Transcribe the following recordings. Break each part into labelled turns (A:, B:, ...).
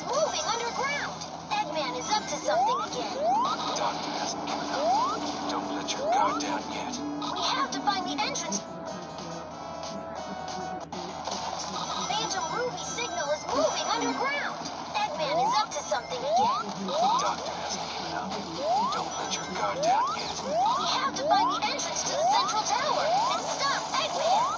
A: is moving underground. Eggman is up to something again.
B: Doctor hasn't given up. Don't let your guard down yet.
A: We have to find the entrance. Phantom Ruby signal is moving underground. Eggman is up to something again.
B: Doctor hasn't given up. Don't let your guard down yet.
A: We have to find the entrance to the central tower and stop Eggman.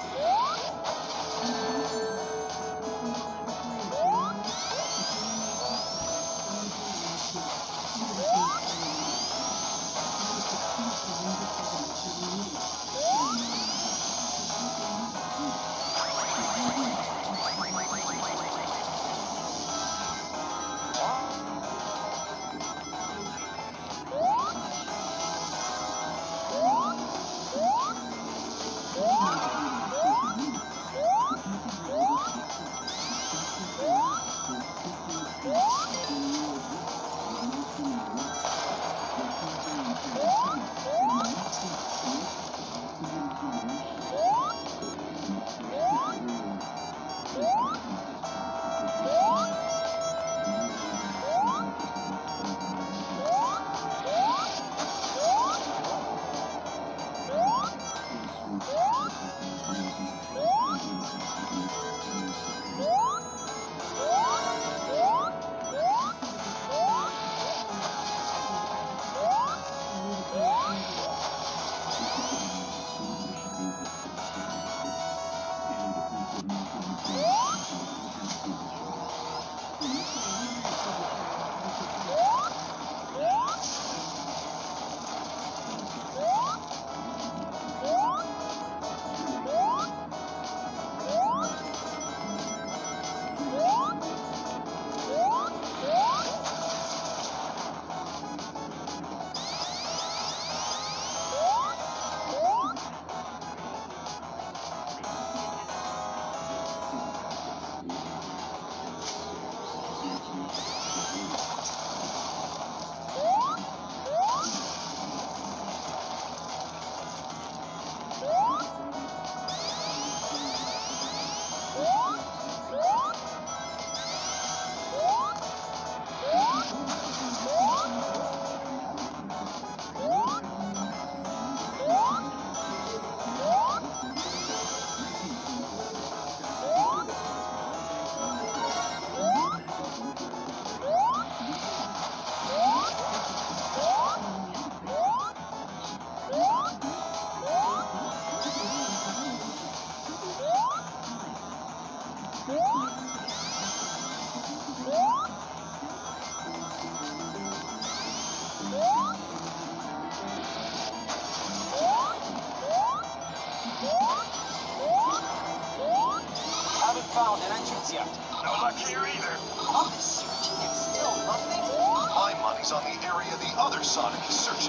C: Found an entrance yet.
B: No luck here either.
C: I'm searching and still nothing.
D: My money's on the area the other Sonic is searching.